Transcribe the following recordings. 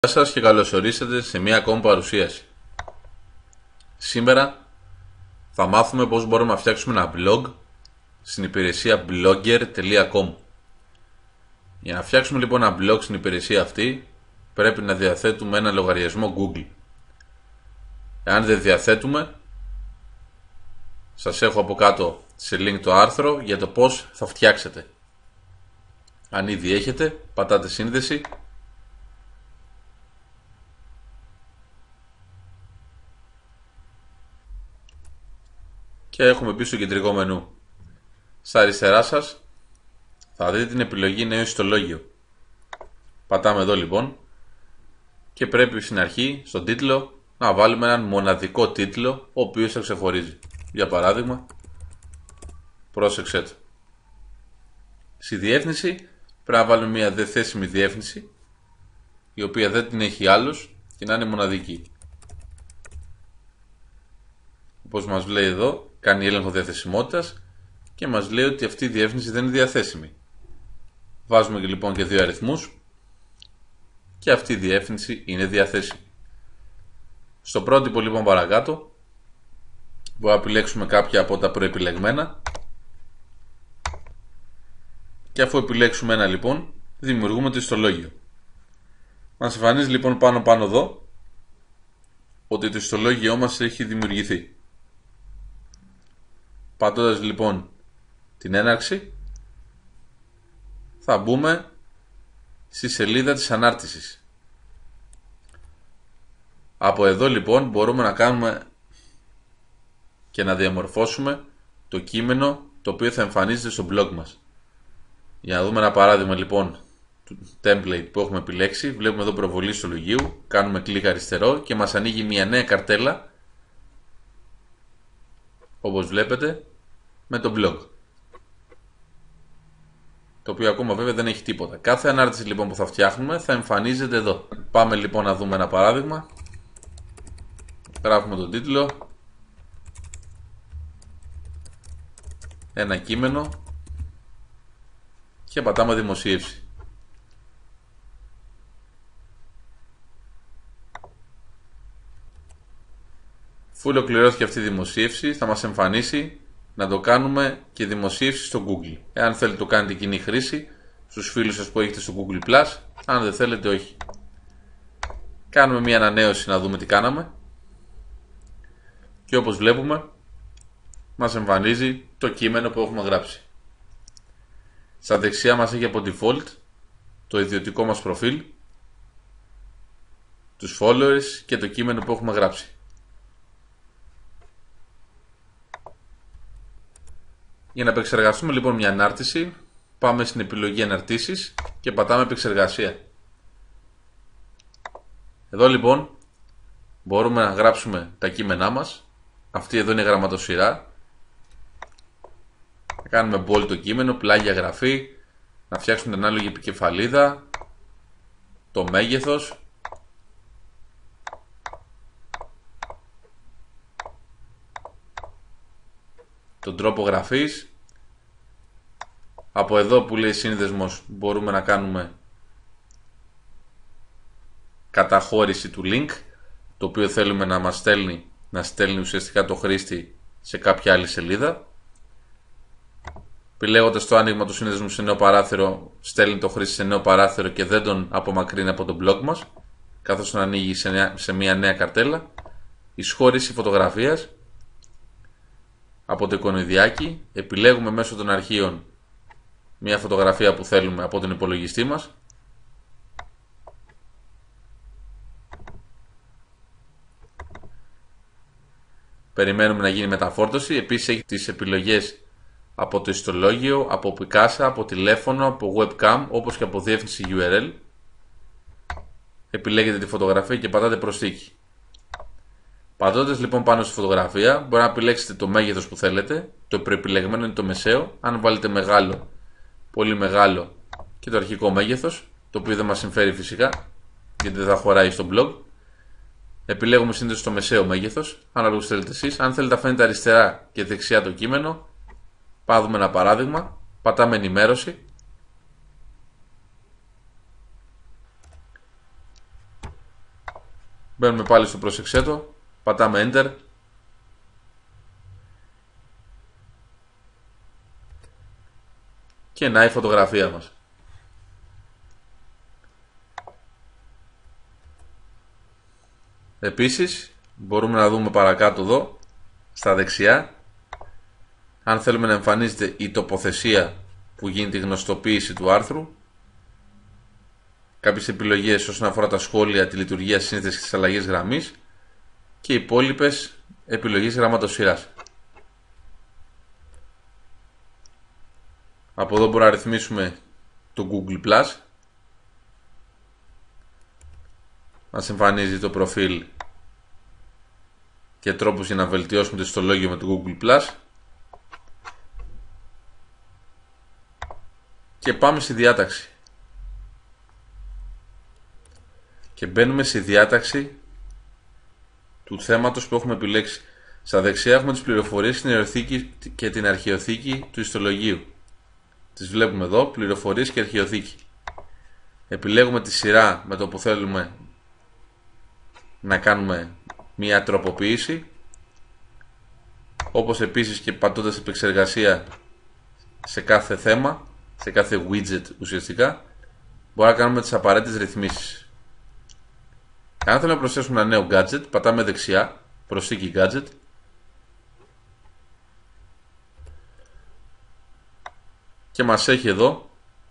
Γεια σας και καλώς ορίσατε σε μία ακόμη παρουσίαση. Σήμερα θα μάθουμε πώς μπορούμε να φτιάξουμε ένα blog στην υπηρεσία blogger.com. Για να φτιάξουμε λοιπόν ένα blog στην υπηρεσία αυτή πρέπει να διαθέτουμε ένα λογαριασμό Google. Εάν δεν διαθέτουμε, σας έχω από κάτω σε link το άρθρο για το πώς θα φτιάξετε. Αν ήδη έχετε, πατάτε σύνδεση και έχουμε πει στο κεντρικό μενού. Στα αριστερά σας θα δείτε την επιλογή νέο ιστολόγιο. Πατάμε εδώ λοιπόν και πρέπει στην αρχή, στον τίτλο, να βάλουμε έναν μοναδικό τίτλο ο οποίος θα ξεχωρίζει. Για παράδειγμα, πρόσεξε το. Στη διεύθυνση πρέπει να βάλουμε μια διαθέσιμη διεύθυνση η οποία δεν την έχει άλλος και να είναι μοναδική. Όπως μας λέει εδώ, κάνει έλεγχο διαθεσιμότητας και μας λέει ότι αυτή η διεύθυνση δεν είναι διαθέσιμη. Βάζουμε λοιπόν και δύο αριθμούς και αυτή η διεύθυνση είναι διαθέσιμη. Στο πρότυπο λοιπόν παρακάτω μπορούμε να επιλέξουμε κάποια από τα προεπιλεγμένα και αφού επιλέξουμε ένα λοιπόν δημιουργούμε το ιστολόγιο. Μας εμφανίζει λοιπόν πάνω εδώ ότι το ιστολόγιό μας έχει δημιουργηθεί. Πατώντας λοιπόν την έναρξη θα μπούμε στη σελίδα της ανάρτησης. Από εδώ λοιπόν μπορούμε να κάνουμε και να διαμορφώσουμε το κείμενο το οποίο θα εμφανίζεται στο blog μας. Για να δούμε ένα παράδειγμα λοιπόν του template που έχουμε επιλέξει, βλέπουμε εδώ προβολή ιστολογίου, κάνουμε κλικ αριστερό και μας ανοίγει μια νέα καρτέλα, όπως βλέπετε, με το blog, το οποίο ακόμα βέβαια δεν έχει τίποτα. Κάθε ανάρτηση λοιπόν που θα φτιάχνουμε θα εμφανίζεται εδώ. Πάμε λοιπόν να δούμε ένα παράδειγμα. Γράφουμε τον τίτλο, ένα κείμενο και πατάμε δημοσίευση. Αφού ολοκληρώθηκε αυτή η δημοσίευση θα μας εμφανίσει να το κάνουμε και δημοσίευση στο Google. Εάν θέλετε το κάνετε κοινή χρήση στους φίλους σας που έχετε στο Google+, αν δεν θέλετε όχι. Κάνουμε μια ανανέωση να δούμε τι κάναμε και όπως βλέπουμε μας εμφανίζει το κείμενο που έχουμε γράψει. Στα δεξιά μας έχει από default το ιδιωτικό μας προφίλ, τους followers και το κείμενο που έχουμε γράψει. Για να επεξεργαστούμε λοιπόν μια ανάρτηση, πάμε στην επιλογή αναρτήσεις και πατάμε επεξεργασία. Εδώ λοιπόν μπορούμε να γράψουμε τα κείμενά μας. Αυτή εδώ είναι η γραμματοσυρά. Να κάνουμε bold το κείμενο, πλάγια γραφή, να φτιάξουμε την ανάλογη επικεφαλίδα, το μέγεθος, τον τρόπο γραφής. Από εδώ που λέει σύνδεσμος μπορούμε να κάνουμε καταχώρηση του link, το οποίο θέλουμε να μας στέλνει, να στέλνει ουσιαστικά το χρήστη σε κάποια άλλη σελίδα. Επιλέγοντας το άνοιγμα του σύνδεσμου σε νέο παράθυρο, στέλνει το χρήστη σε νέο παράθυρο και δεν τον απομακρύνει από το blog μας, καθώς τον ανοίγει σε μια νέα καρτέλα. Εισχώρηση φωτογραφίας. Από το εικονοδιάκι επιλέγουμε μέσω των αρχείων μια φωτογραφία που θέλουμε από τον υπολογιστή μας. Περιμένουμε να γίνει μεταφόρτωση. Επίσης έχει τις επιλογές από το ιστολόγιο, από Picasa, από τηλέφωνο, από webcam, όπως και από διεύθυνση URL. Επιλέγετε τη φωτογραφία και πατάτε προσθήκη. Πατώντας λοιπόν πάνω στη φωτογραφία μπορεί να επιλέξετε το μέγεθος που θέλετε. Το προεπιλεγμένο είναι το μεσαίο. Αν βάλετε μεγάλο, πολύ μεγάλο και το αρχικό μέγεθος, το οποίο δεν μας συμφέρει φυσικά γιατί δεν θα χωράει στο blog, επιλέγουμε συνήθως το μεσαίο μέγεθος, ανάλογα θέλετε εσείς. Αν θέλετε να φαίνεται αριστερά και δεξιά το κείμενο, πάρουμε ένα παράδειγμα, πατάμε ενημέρωση Μπαίνουμε πάλι στο πρόσεξέ το, πατάμε Enter. Και να η φωτογραφία μας. Επίσης μπορούμε να δούμε παρακάτω εδώ στα δεξιά αν θέλουμε να εμφανίζεται η τοποθεσία που γίνεται η γνωστοποίηση του άρθρου, κάποιες επιλογές όσον αφορά τα σχόλια, τη λειτουργία σύνθεσης και τις αλλαγές γραμμής και οι υπόλοιπες επιλογές γραμματοσυράς. Από εδώ μπορούμε να ρυθμίσουμε το Google+, μας εμφανίζει το προφίλ και τρόπους για να βελτιώσουμε το ιστολόγιο με το Google+. Και πάμε στη διάταξη. Και μπαίνουμε στη διάταξη του θέματος που έχουμε επιλέξει. Στα δεξιά έχουμε τις πληροφορίες στην ιεροθήκη και την αρχαιοθήκη του ιστολογίου. Τις βλέπουμε εδώ, πληροφορίες και αρχαιοθήκη. Επιλέγουμε τη σειρά με το που θέλουμε να κάνουμε μία τροποποίηση, όπως επίσης και πατώντας επεξεργασία σε κάθε θέμα, σε κάθε widget ουσιαστικά, μπορούμε να κάνουμε τις απαραίτητες ρυθμίσεις. Αν θέλουμε να προσθέσουμε ένα νέο gadget, πατάμε δεξιά, προσθήκη gadget, και μας έχει εδώ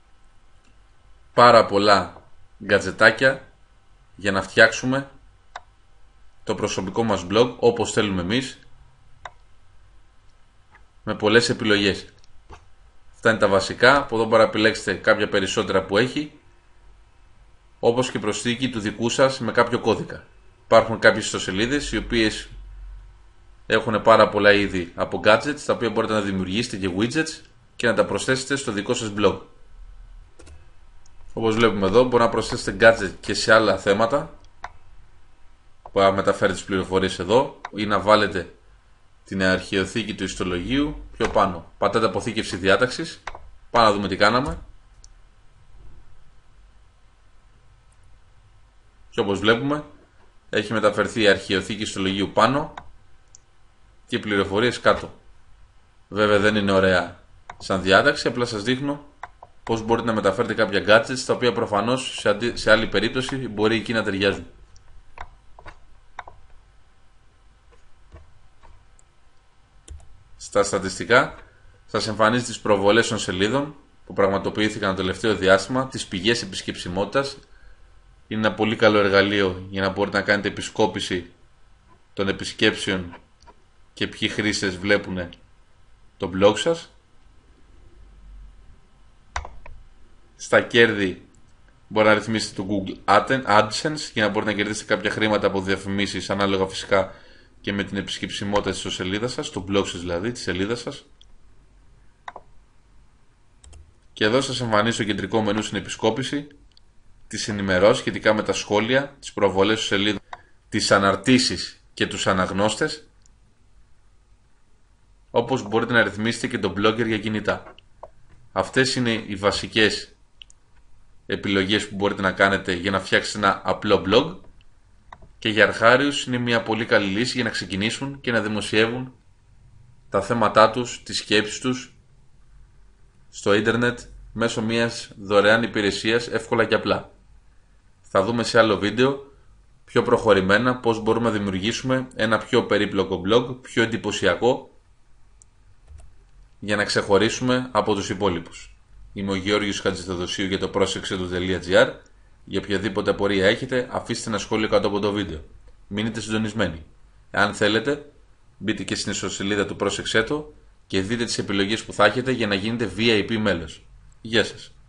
πάρα πολλά γκατζετάκια για να φτιάξουμε το προσωπικό μας blog όπως θέλουμε εμείς, με πολλές επιλογές. Αυτά είναι τα βασικά. Από εδώ μπορείτε να επιλέξετε κάποια περισσότερα που έχει, όπως και προσθήκη του δικού σας με κάποιο κώδικα. Υπάρχουν κάποιες ιστοσελίδες οι οποίες έχουν πάρα πολλά είδη από gadgets, τα οποία μπορείτε να δημιουργήσετε και widgets και να τα προσθέσετε στο δικό σας blog. Όπως βλέπουμε εδώ, μπορείτε να προσθέσετε gadget και σε άλλα θέματα που θα μεταφέρετε τις πληροφορίες εδώ, ή να βάλετε την αρχαιοθήκη του ιστολογίου πιο πάνω. Πατάτε αποθήκευση διάταξης. Πάμε να δούμε τι κάναμε. Και όπως βλέπουμε, έχει μεταφερθεί η αρχαιοθήκη ιστολογίου πάνω και οι πληροφορίες κάτω. Βέβαια δεν είναι ωραία σαν διάταξη, απλά σας δείχνω πώς μπορείτε να μεταφέρετε κάποια gadgets, τα οποία προφανώς σε άλλη περίπτωση μπορεί εκεί να ταιριάζουν. Στα στατιστικά σας εμφανίζει τις προβολές των σελίδων που πραγματοποιήθηκαν το τελευταίο διάστημα, τις πηγές επισκεψιμότητας. Είναι ένα πολύ καλό εργαλείο για να μπορείτε να κάνετε επισκόπηση των επισκέψεων και ποιοι χρήστες βλέπουν το blog σας. Στα κέρδη μπορεί να ρυθμίσετε το Google AdSense για να μπορείτε να κερδίσετε κάποια χρήματα από διαφημίσεις, ανάλογα φυσικά και με την επισκεψιμότητα της σελίδας σας, το blog σας δηλαδή, τη σελίδα σας. Και εδώ σας εμφανίζει το κεντρικό μενού στην επισκόπηση, τις ενημερώσεις σχετικά με τα σχόλια, τις προβολές της σελίδας, τις αναρτήσεις και τους αναγνώστες, όπως μπορείτε να ρυθμίσετε και το blogger για κινητά. Αυτές είναι οι βασικές επιλογές που μπορείτε να κάνετε για να φτιάξετε ένα απλό blog, και για αρχάριους είναι μια πολύ καλή λύση για να ξεκινήσουν και να δημοσιεύουν τα θέματά τους, τις σκέψεις τους στο ίντερνετ μέσω μιας δωρεάν υπηρεσίας, εύκολα και απλά. Θα δούμε σε άλλο βίντεο πιο προχωρημένα πώς μπορούμε να δημιουργήσουμε ένα πιο περίπλοκο blog, πιο εντυπωσιακό, για να ξεχωρίσουμε από τους υπόλοιπους. Είμαι ο Γεώργιος Χατζηθεοδοσίου για το πρόσεξε.gr. Για οποιαδήποτε απορία έχετε, αφήστε ένα σχόλιο κάτω από το βίντεο. Μείνετε συντονισμένοι. Αν θέλετε, μπείτε και στην ιστοσελίδα του Πρόσεξέ το και δείτε τις επιλογές που θα έχετε για να γίνετε VIP μέλος. Γεια σας.